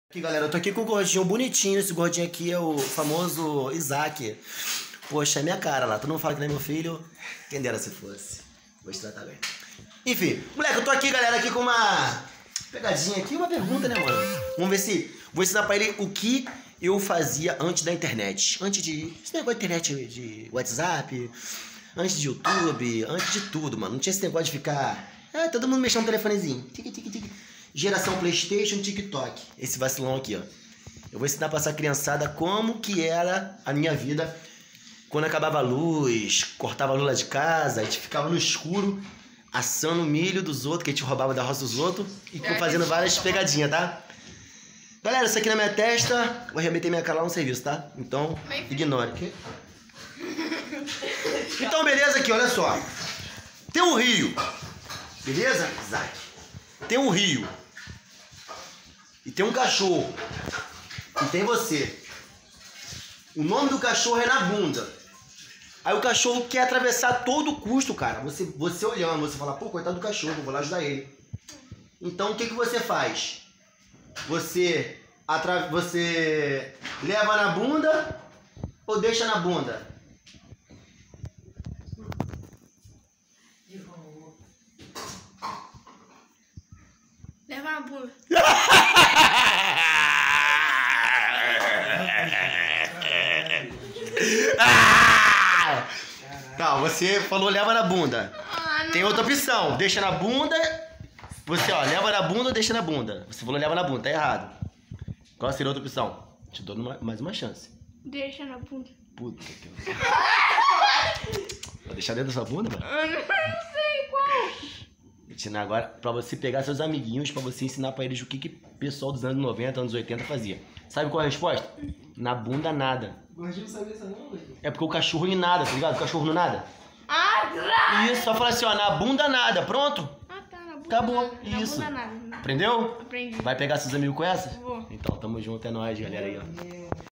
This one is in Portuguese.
Aqui, galera, eu tô aqui com o gordinho bonitinho. Esse gordinho aqui é o famoso Isaac. Poxa, é minha cara lá. Todo mundo fala que não é meu filho. Quem dera se fosse. Vou te tratar bem. Enfim, moleque, eu tô aqui, galera, aqui com uma pegadinha aqui, uma pergunta, né, mano? Vamos ver se... Vou ensinar pra ele o que eu fazia antes da internet. Antes de... Esse negócio de internet, de WhatsApp, antes de YouTube, antes de tudo, mano. Não tinha esse negócio de ficar... todo mundo mexendo no telefonezinho. Tic, tic, tic. Geração PlayStation, TikTok. Esse vacilão aqui, ó. Eu vou ensinar pra essa criançada como que era a minha vida quando acabava a luz, cortava a luz lá de casa, a gente ficava no escuro, assando milho dos outros, que a gente roubava da roça dos outros, e fazendo várias pegadinhas, tá? Galera, isso aqui na minha testa, vou remeter minha cara lá no serviço, tá? Então, ignore. Então, beleza aqui, olha só. Tem um rio, beleza, Isaac? Tem um rio. E tem um cachorro. E tem você. O nome do cachorro é na bunda. Aí o cachorro quer atravessar a todo custo, cara. Você olhando, você fala, pô, coitado do cachorro, eu vou lá ajudar ele. Então o que você faz? Você leva na bunda ou deixa na bunda? Leva na bunda. Tá, você falou leva na bunda. Tem outra opção, deixa na bunda. Você, ó, leva na bunda ou deixa na bunda. Você falou leva na bunda, tá errado. Qual seria a outra opção? Te dou mais uma chance. Deixa na bunda. Puta que... Vou deixar dentro da sua bunda, mano? Eu não sei qual. Vou ensinar agora pra você pegar seus amiguinhos, pra você ensinar pra eles o que o pessoal dos anos 90, anos 80 fazia. Sabe qual é a resposta? Na bunda nada. Gordinho não sabia isso não, velho. É porque o cachorro não nada, tá ligado? O cachorro não nada. Isso, só fala assim, ó, na bunda nada, pronto? Ah, tá, na bunda. Acabou, nada. isso. Na bunda nada. Aprendeu? Aprendi. Vai pegar seus amigos com essa? Vou. Então, tamo junto, é nóis, galera aí, ó.